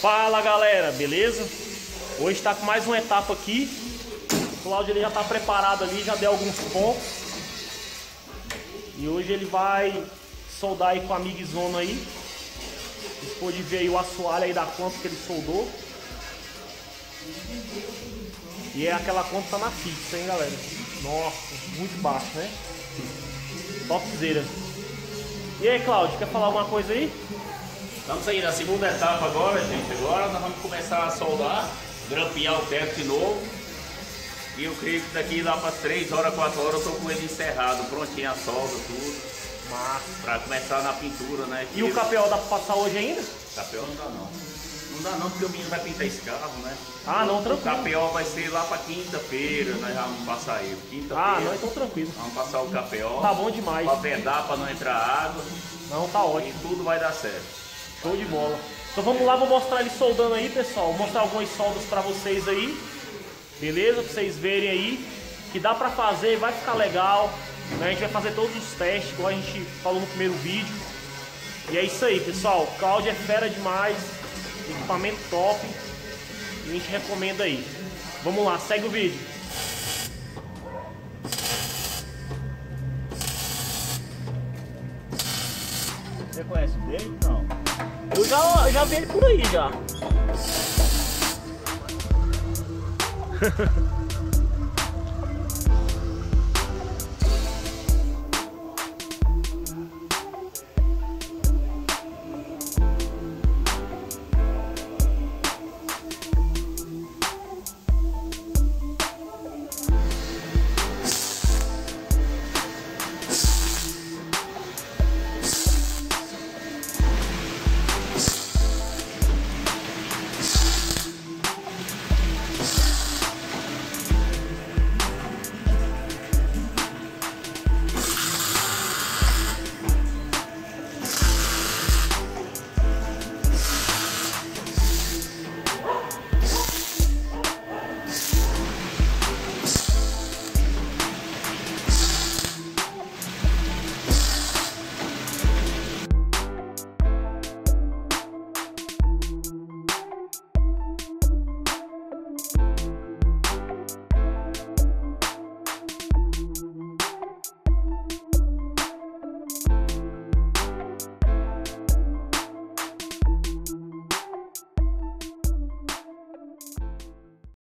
Fala galera, beleza? Hoje está com mais uma etapa aqui. O Cláudio ele já está preparado ali, já deu alguns pontos. E hoje ele vai soldar aí com a MIG Zona aí. Vocês podem ver aí o assoalho aí da conta que ele soldou. E é aquela conta que tá na fixa, hein galera? Nossa, muito baixo, né? Topzera. E aí Cláudio, quer falar alguma coisa aí? Estamos aí na segunda etapa agora, gente. Agora nós vamos começar a soldar, grampear o teto de novo. E eu creio que daqui lá para 3 horas, 4 horas eu tô com ele encerrado, prontinho a solda, tudo. Massa. Para começar na pintura, né? E o KPO dá pra passar hoje ainda? KPO não dá não. Não dá não, porque o menino vai pintar esse carro, né? Ah, não, O tranquilo. KPO vai ser lá para quinta-feira, nós vamos passar aí. Quinta-feira. Ah, não, então tranquilo. Vamos passar o KPO. Tá bom demais. Para vedar, para não entrar água. Não, tá E ótimo. tudo vai dar certo. Show de bola. Então vamos lá, vou mostrar ele soldando aí, pessoal. Vou mostrar algumas soldas pra vocês aí. Beleza? Pra vocês verem aí. Que dá pra fazer, vai ficar legal. Né? A gente vai fazer todos os testes, como a gente falou no primeiro vídeo. E é isso aí, pessoal. O Cláudio é fera demais. Equipamento top. E a gente recomenda aí. Vamos lá, segue o vídeo. Você conhece dele? Não. Eu já vi ele por aí já.